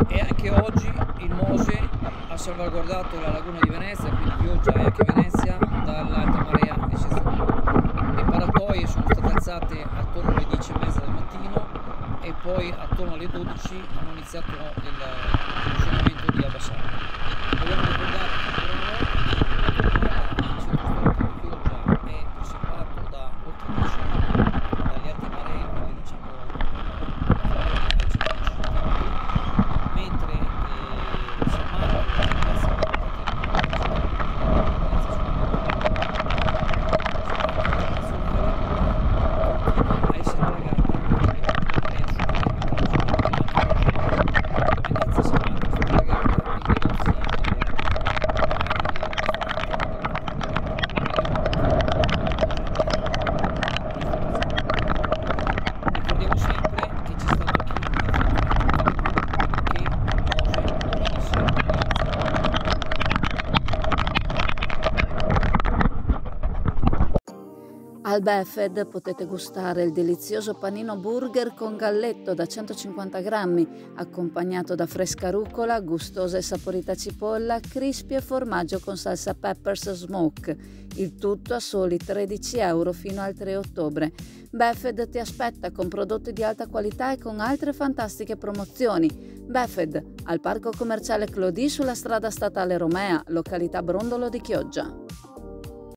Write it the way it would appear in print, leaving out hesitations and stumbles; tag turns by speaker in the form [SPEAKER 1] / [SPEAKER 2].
[SPEAKER 1] E anche oggi il Mose ha salvaguardato la laguna di Venezia, quindi Chioggia e anche Venezia, dall'alta marea eccezionale. Le paratoie sono state alzate attorno alle 10:30 del mattino e poi attorno alle 12 hanno iniziato il funzionamento di abbassare. Vogliamo ricordare che ancora una volta il centro storico di Chioggia è preservato da oltre 10 anni dalle alte maree, quindi diciamo mentre San Marco e Piazza continua a essere allagata perché la marea supera il Venezia San Marco è stata allagata e i negozi ricordiamo sempre che c'è stato chi ha fatto di tutto perché il Mose non venisse realizzato.
[SPEAKER 2] Al Buffet potete gustare il delizioso panino burger con galletto da 150 grammi, accompagnato da fresca rucola, gustosa e saporita cipolla, crispy e formaggio con salsa peppers smoke. Il tutto a soli 13 euro fino al 3 ottobre. Buffet ti aspetta con prodotti di alta qualità e con altre fantastiche promozioni. Buffet al Parco Commerciale Clodì sulla strada statale Romea, località Brondolo di Chioggia.